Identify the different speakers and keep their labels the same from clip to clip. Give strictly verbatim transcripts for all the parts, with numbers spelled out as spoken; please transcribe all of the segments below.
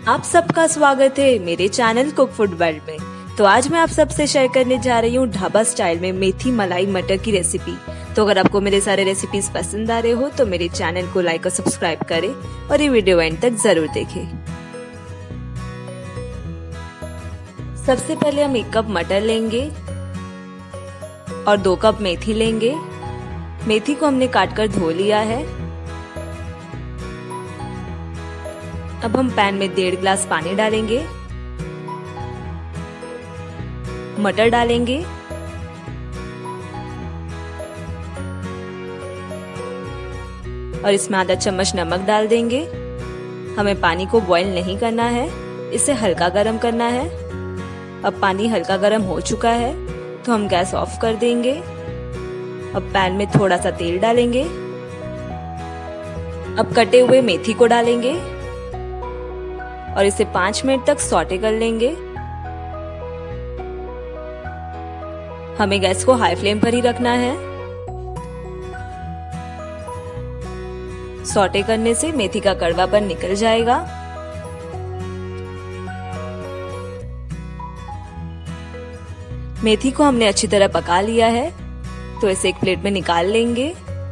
Speaker 1: आप सबका स्वागत है मेरे चैनल कुक फूड वर्ल्ड में। तो आज मैं आप सबसे शेयर करने जा रही हूँ ढाबा स्टाइल में मेथी मलाई मटर की रेसिपी। तो अगर आपको मेरे सारे रेसिपीज पसंद आ रहे हो तो मेरे चैनल को लाइक और सब्सक्राइब करें और ये वीडियो एंड तक जरूर देखें। सबसे पहले हम एक कप मटर लेंगे और दो कप मेथी लेंगे। मेथी को हमने काटकर धो लिया है। अब हम पैन में डेढ़ गिलास पानी डालेंगे, मटर डालेंगे और इसमें आधा चम्मच नमक डाल देंगे। हमें पानी को बॉईल नहीं करना है, इसे हल्का गरम करना है। अब पानी हल्का गरम हो चुका है तो हम गैस ऑफ कर देंगे। अब पैन में थोड़ा सा तेल डालेंगे। अब कटे हुए मेथी को डालेंगे और इसे पांच मिनट तक सॉटे कर लेंगे। हमें गैस को हाई फ्लेम पर ही रखना है। सॉटे करने से मेथी का कड़वापन निकल जाएगा। मेथी को हमने अच्छी तरह पका लिया है तो इसे एक प्लेट में निकाल लेंगे।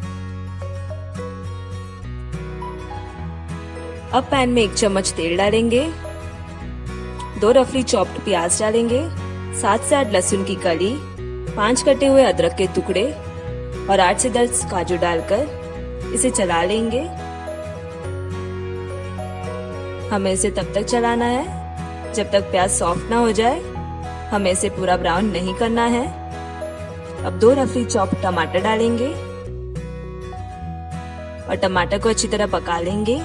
Speaker 1: अब पैन में एक चम्मच तेल डालेंगे, दो रफली चॉप्ड प्याज डालेंगे, सात से आठ लहसुन की कली, पांच कटे हुए अदरक के टुकड़े और आठ से दस काजू डालकर इसे चला लेंगे। हमें इसे तब तक चलाना है जब तक प्याज सॉफ्ट ना हो जाए। हमें इसे पूरा ब्राउन नहीं करना है। अब दो रफली चॉप्ड टमाटर डालेंगे और टमाटर को अच्छी तरह पका लेंगे।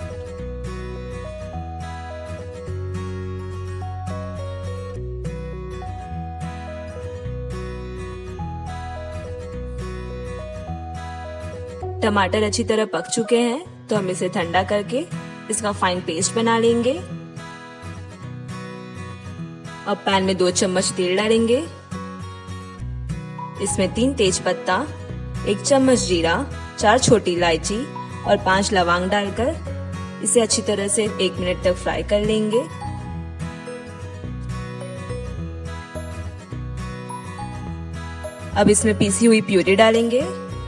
Speaker 1: टमाटर अच्छी तरह पक चुके हैं तो हम इसे ठंडा करके इसका फाइन पेस्ट बना लेंगे। अब पैन में दो चम्मच तेल डालेंगे। इसमें तीन तेज पत्ता, एक चम्मच जीरा, चार छोटी इलायची और पांच लौंग डालकर इसे अच्छी तरह से एक मिनट तक फ्राई कर लेंगे। अब इसमें पीसी हुई प्यूरी डालेंगे।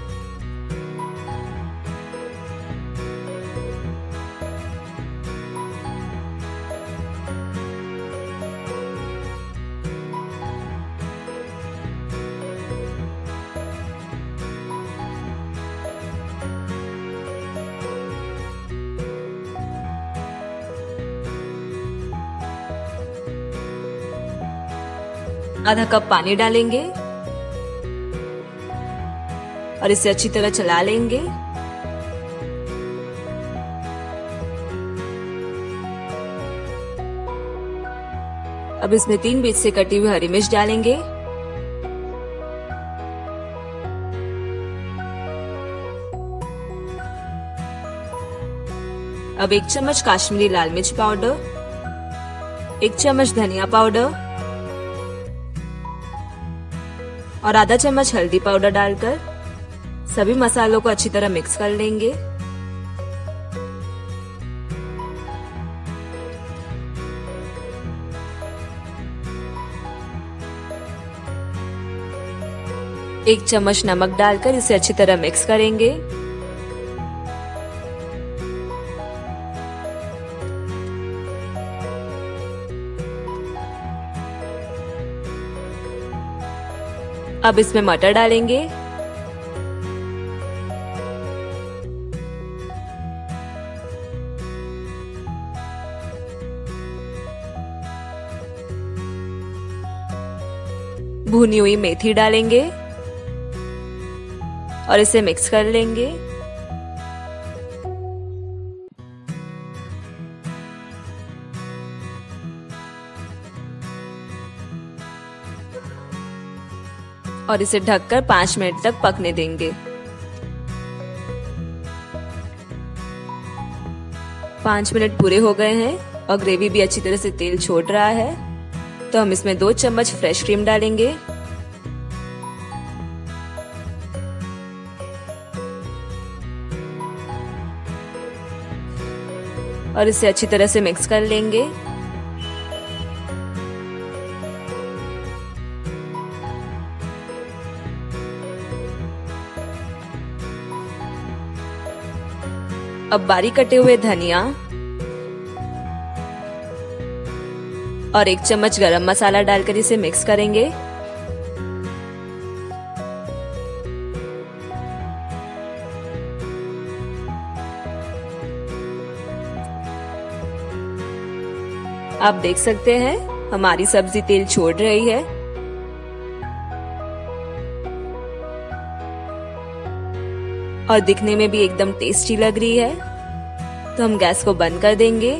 Speaker 1: आधा कप पानी डालेंगे और इसे अच्छी तरह चला लेंगे। अब इसमें तीन बीच से कटी हुई हरी मिर्च डालेंगे। अब एक चम्मच काश्मीरी लाल मिर्च पाउडर, एक चम्मच धनिया पाउडर और आधा चम्मच हल्दी पाउडर डालकर सभी मसालों को अच्छी तरह मिक्स कर लेंगे। एक चम्मच नमक डालकर इसे अच्छी तरह मिक्स करेंगे। अब इसमें मटर डालेंगे भुनी हुई मेथी डालेंगे और इसे मिक्स कर लेंगे। और इसे ढककर पांच मिनट तक पकने देंगे। पांच मिनट पूरे हो गए हैं और ग्रेवी भी अच्छी तरह से तेल छोड़ रहा है तो हम इसमें दो चम्मच फ्रेश क्रीम डालेंगे और इसे अच्छी तरह से मिक्स कर लेंगे। अब बारीक कटे हुए धनिया और एक चम्मच गरम मसाला डालकर इसे मिक्स करेंगे। आप देख सकते हैं हमारी सब्जी तेल छोड़ रही है। और दिखने में भी एकदम टेस्टी लग रही है। तो हम गैस को बंद कर देंगे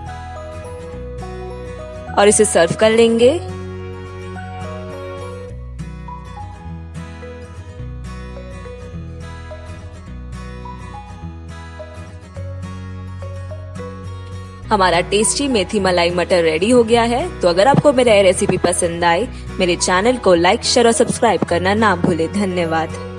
Speaker 1: और इसे सर्व कर लेंगे। हमारा टेस्टी मेथी मलाई मटर रेडी हो गया है। तो अगर आपको मेरा रेसिपी पसंद आए, मेरे चैनल को लाइक शेयर और सब्सक्राइब करना ना भूले। धन्यवाद।